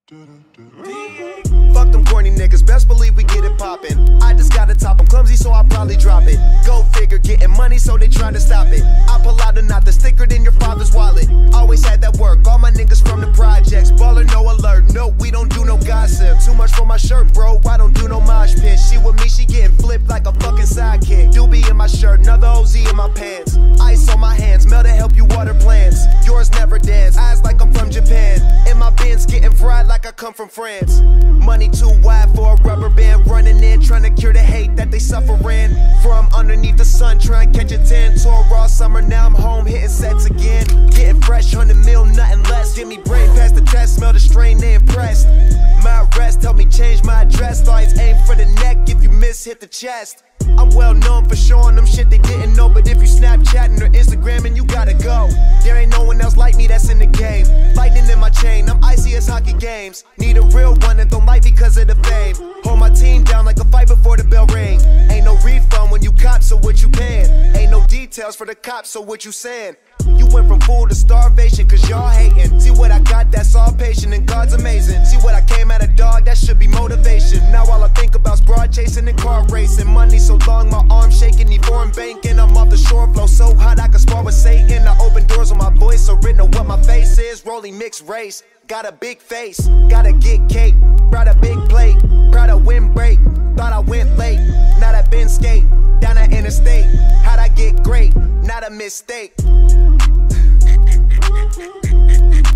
Fuck them corny niggas, best believe we get it poppin'. I just gotta top, I'm clumsy so I'll probably drop it. Go figure, getting money so they try to stop it. I pull out a knot that's thicker than your father's wallet. Always had that work, all my niggas from the projects. Baller, no alert, no, we don't do no gossip. Too much for my shirt, bro, I don't do no mosh pit. She with me, she getting flipped like a fucking sidekick. Doobie in my shirt, another OZ in my pants. Ice on my hands, Mel to help you water plants. Yours never dance, eyes like I'm from Japan. In my bins, getting fried like I come from France. Money too wide for a rubber band. Running in, trying to cure the hate that they sufferin'. From underneath the sun, trying to catch a 10. Tour raw summer, now I'm home, hitting sets again. Getting fresh, 100 mil, nothing less. Give me brain past the test, smell the strain, they impressed. My arrest helped me change my address. Lights aim for the neck, if you miss, hit the chest. I'm well known for showing them shit they didn't know. But if you Snapchatting or Instagramming, you gotta go. There ain't no one else like me that's in the game. Lightning in my chain, I'm icy as hockey games. Need a real one that don't like because of the fame. Hold my team down like a fight before the bell ring. Ain't no refund when you cop, so what you paying? Ain't no details for the cops, so what you saying? You went from fool to starvation cause y'all hating. See what I got, that's all patient and God's amazing. See what I came at a dog, that should be motivation. Now all I think about's broad chasing and car racing. Money so long, my arms shaking, need foreign banking. I'm off the shore, flow so hot I can spar with Satan. I open doors with my voice, so written on what my face is. Rolling mixed race, got a big face, gotta get cake. Brought a big plate, proud of windbreak. Thought I went late, now I been skate. Down that interstate, how'd I get great? Not a mistake.